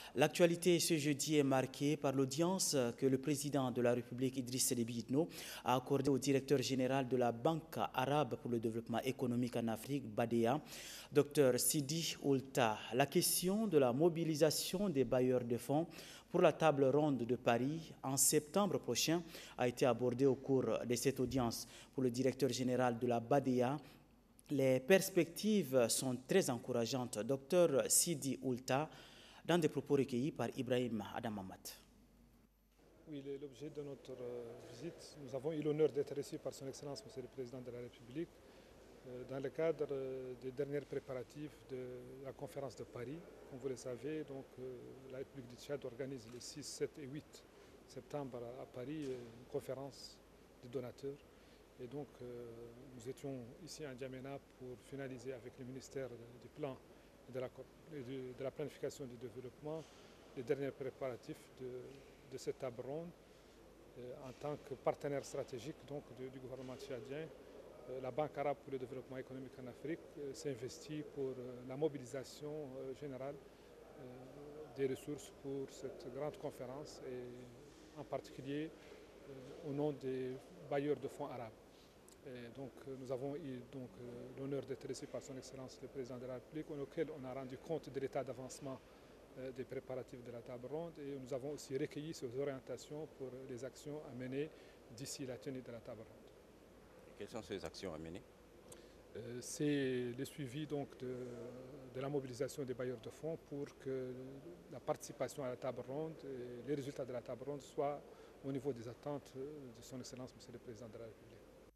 L'actualité ce jeudi est marquée par l'audience que le président de la République, Idriss Déby Itno, a accordée au directeur général de la Banque arabe pour le développement économique en Afrique, BADEA, Dr Sidi Oulta. La question de la mobilisation des bailleurs de fonds pour la table ronde de Paris en septembre prochain a été abordée au cours de cette audience. Pour le directeur général de la BADEA, les perspectives sont très encourageantes. Dr Sidi Oulta, dans des propos recueillis par Ibrahim Adamamat. Oui, l'objet de notre visite, nous avons eu l'honneur d'être reçus par son Excellence, Monsieur le Président de la République, dans le cadre des derniers préparatifs de la conférence de Paris. Comme vous le savez, donc, la République du Tchad organise les 6, 7 et 8 septembre à Paris une conférence de donateurs. Et donc, nous étions ici à N'Djamena pour finaliser avec le ministère du Plan et de la planification du développement les derniers préparatifs de cette table ronde. En tant que partenaire stratégique donc, du gouvernement tchadien, la Banque arabe pour le développement économique en Afrique s'investit pour la mobilisation générale des ressources pour cette grande conférence et en particulier au nom des bailleurs de fonds arabes. Et donc, nous avons eu l'honneur d'être reçus par son Excellence le Président de la République, auquel on a rendu compte de l'état d'avancement des préparatifs de la table ronde et nous avons aussi recueilli ses orientations pour les actions à mener d'ici la tenue de la table ronde. Et quelles sont ces actions à mener? C'est le suivi donc, de la mobilisation des bailleurs de fonds pour que la participation à la table ronde et les résultats de la table ronde soient au niveau des attentes de son Excellence, Monsieur le Président de la République.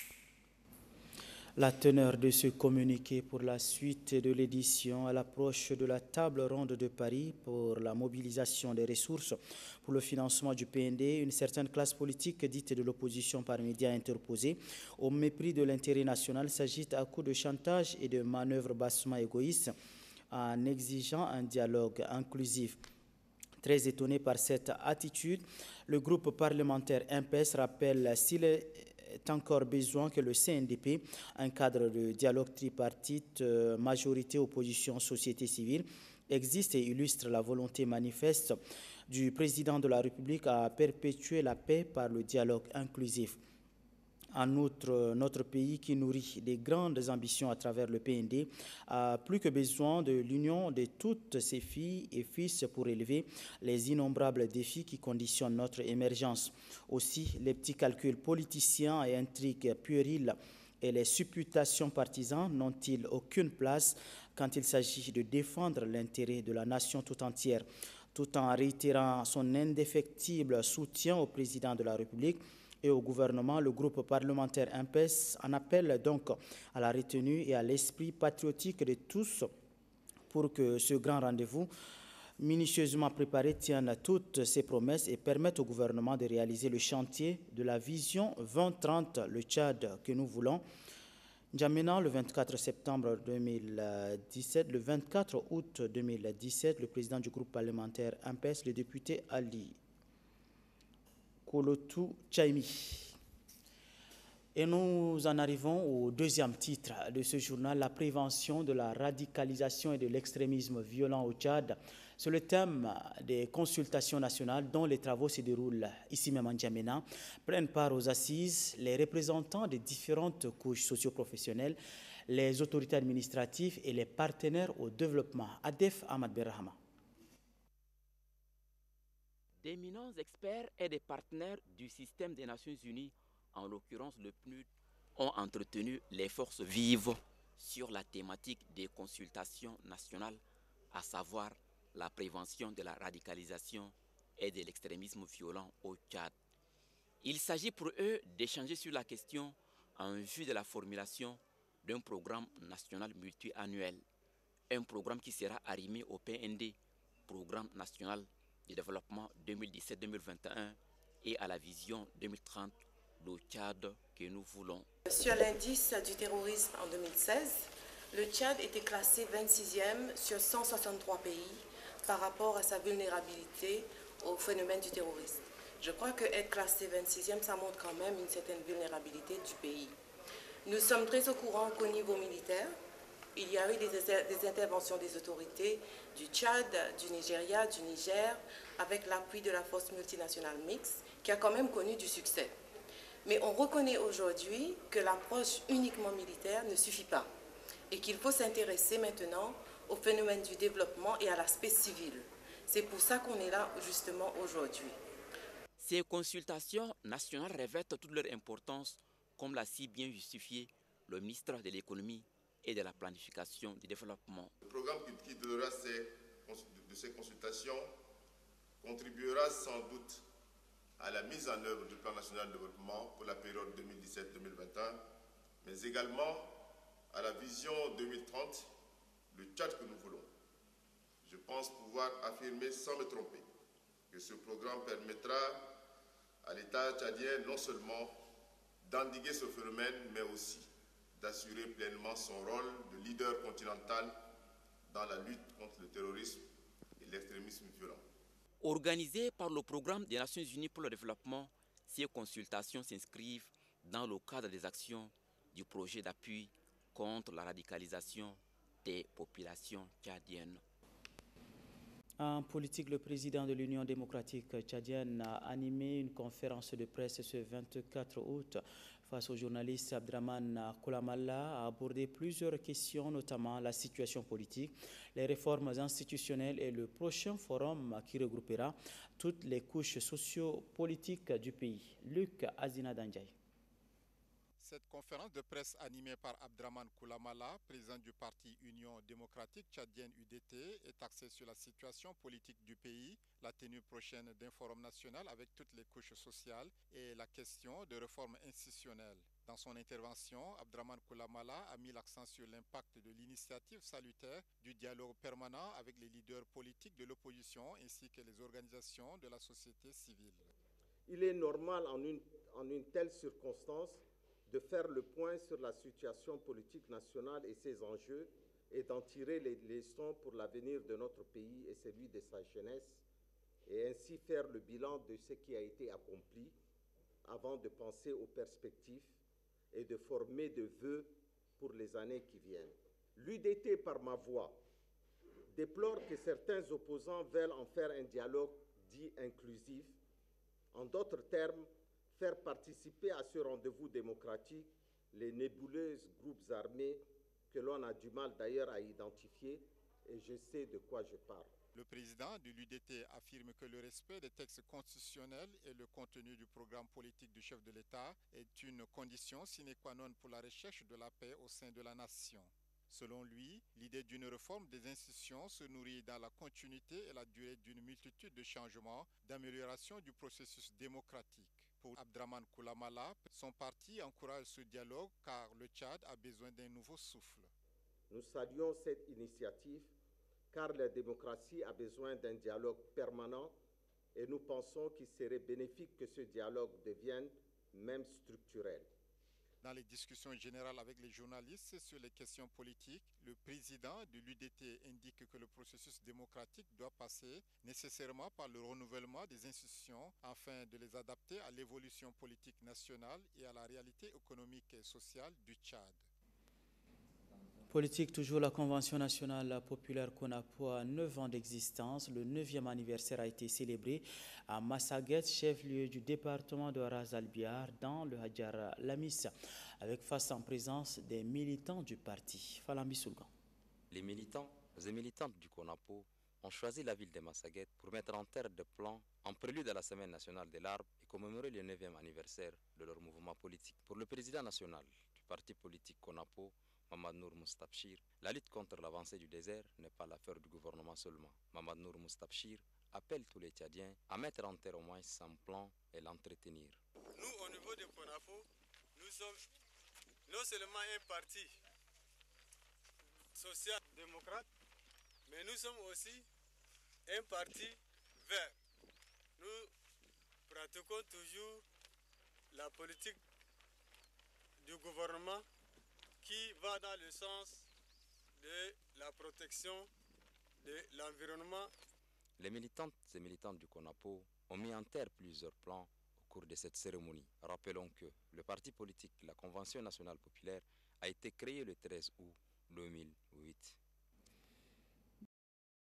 La teneur de ce communiqué pour la suite de l'édition à l'approche de la table ronde de Paris pour la mobilisation des ressources pour le financement du PND, une certaine classe politique dite de l'opposition par médias interposés au mépris de l'intérêt national s'agite à coups de chantage et de manœuvres bassement égoïstes en exigeant un dialogue inclusif. Très étonné par cette attitude, le groupe parlementaire MPS rappelle s'il est encore besoin que le CNDP, un cadre de dialogue tripartite, majorité, opposition, société civile, existe et illustre la volonté manifeste du président de la République à perpétuer la paix par le dialogue inclusif. En outre, notre pays qui nourrit des grandes ambitions à travers le PND a plus que besoin de l'union de toutes ses filles et fils pour élever les innombrables défis qui conditionnent notre émergence. Aussi, les petits calculs politiciens et intrigues puériles et les supputations partisanes n'ont-ils aucune place quand il s'agit de défendre l'intérêt de la nation tout entière. Tout en réitérant son indéfectible soutien au président de la République et au gouvernement, le groupe parlementaire MPS en appelle donc à la retenue et à l'esprit patriotique de tous pour que ce grand rendez-vous minutieusement préparé tienne toutes ses promesses et permette au gouvernement de réaliser le chantier de la vision 2030, le Tchad que nous voulons. N'Djamena, le 24 septembre 2017, le 24 août 2017, le président du groupe parlementaire MPS, le député Ali Kolotou Tchaimi. Et nous en arrivons au deuxième titre de ce journal, la prévention de la radicalisation et de l'extrémisme violent au Tchad. C'est le thème des consultations nationales dont les travaux se déroulent ici même en N'Djamena. Prennent part aux assises les représentants des différentes couches socio-professionnelles, les autorités administratives et les partenaires au développement. Adef Ahmad Berrahama. D'éminents experts et des partenaires du système des Nations Unies, en l'occurrence le PNUD, ont entretenu les forces vives sur la thématique des consultations nationales, à savoir la prévention de la radicalisation et de l'extrémisme violent au Tchad. Il s'agit pour eux d'échanger sur la question en vue de la formulation d'un programme national multi-annuel, un programme qui sera arrimé au PND, Programme national de développement 2017-2021 et à la vision 2030, le Tchad que nous voulons. Sur l'indice du terrorisme en 2016, le Tchad était classé 26e sur 163 pays par rapport à sa vulnérabilité au phénomène du terrorisme. Je crois qu'être classé 26e, ça montre quand même une certaine vulnérabilité du pays. Nous sommes très au courant qu'au niveau militaire, Il y a eu des interventions des autorités du Tchad, du Nigeria, du Niger, avec l'appui de la force multinationale mixte, qui a quand même connu du succès. Mais on reconnaît aujourd'hui que l'approche uniquement militaire ne suffit pas et qu'il faut s'intéresser maintenant au phénomène du développement et à l'aspect civil. C'est pour ça qu'on est là justement aujourd'hui. Ces consultations nationales revêtent toute leur importance, comme l'a si bien justifié le ministre de l'Économie et de la Planification du Développement. Le programme qui donnera de ces consultations contribuera sans doute à la mise en œuvre du plan national de développement pour la période 2017-2021, mais également à la vision 2030, le Tchad que nous voulons. Je pense pouvoir affirmer sans me tromper que ce programme permettra à l'État tchadien non seulement d'endiguer ce phénomène, mais aussi d'assurer pleinement son rôle de leader continental dans la lutte contre le terrorisme et l'extrémisme violent. Organisées par le Programme des Nations Unies pour le développement, ces consultations s'inscrivent dans le cadre des actions du projet d'appui contre la radicalisation des populations tchadiennes. En politique, le président de l'Union démocratique tchadienne a animé une conférence de presse ce 24 août. Face aux journalistes, Abdraman Koulamalla a abordé plusieurs questions, notamment la situation politique, les réformes institutionnelles et le prochain forum qui regroupera toutes les couches socio-politiques du pays. Luc Azina-Dandiaï. Cette conférence de presse animée par Abdraman Koulamalla, président du parti Union démocratique tchadienne UDT, est axée sur la situation politique du pays, la tenue prochaine d'un forum national avec toutes les couches sociales et la question de réformes institutionnelles. Dans son intervention, Abdraman Koulamalla a mis l'accent sur l'impact de l'initiative salutaire du dialogue permanent avec les leaders politiques de l'opposition ainsi que les organisations de la société civile. Il est normal en une telle circonstance de faire le point sur la situation politique nationale et ses enjeux et d'en tirer les leçons pour l'avenir de notre pays et celui de sa jeunesse et ainsi faire le bilan de ce qui a été accompli avant de penser aux perspectives et de former de vœux pour les années qui viennent. L'UDT, par ma voix, déplore que certains opposants veulent en faire un dialogue dit inclusif. En d'autres termes, faire participer à ce rendez-vous démocratique les nébuleuses groupes armés que l'on a du mal d'ailleurs à identifier, et je sais de quoi je parle. Le président de l'UDT affirme que le respect des textes constitutionnels et le contenu du programme politique du chef de l'État est une condition sine qua non pour la recherche de la paix au sein de la nation. Selon lui, l'idée d'une réforme des institutions se nourrit dans la continuité et la durée d'une multitude de changements, d'amélioration du processus démocratique. Pour Abdraman Koulamalla, son parti encourage ce dialogue car le Tchad a besoin d'un nouveau souffle. Nous saluons cette initiative car la démocratie a besoin d'un dialogue permanent et nous pensons qu'il serait bénéfique que ce dialogue devienne même structurel. Dans les discussions générales avec les journalistes sur les questions politiques, le président de l'UDT indique que le processus démocratique doit passer nécessairement par le renouvellement des institutions afin de les adapter à l'évolution politique nationale et à la réalité économique et sociale du Tchad. Politique, toujours la Convention nationale populaire CONAPO a 9 ans d'existence. Le 9e anniversaire a été célébré à Massaguet, chef-lieu du département de Ras-Albiar, dans le Hadjar Lamis, avec face en présence des militants du parti. Falambi Soulgan. Les militants et militantes du CONAPO ont choisi la ville de Massaguet pour mettre en terre des plans en prélude à la Semaine nationale de l'arbre et commémorer le 9e anniversaire de leur mouvement politique. Pour le président national du parti politique CONAPO, Mamad Nour Moustabchir, la lutte contre l'avancée du désert n'est pas l'affaire du gouvernement seulement. Mamad Nour Moustabchir appelle tous les Tchadiens à mettre en terre au moins son plan et l'entretenir. Nous, au niveau de CONAPO, nous sommes non seulement un parti social-démocrate, mais nous sommes aussi un parti vert. Nous pratiquons toujours la politique du gouvernement qui va dans le sens de la protection de l'environnement. Les militantes et militants du CONAPO ont mis en terre plusieurs plans au cours de cette cérémonie. Rappelons que le parti politique, la Convention nationale populaire, a été créé le 13 août 2008.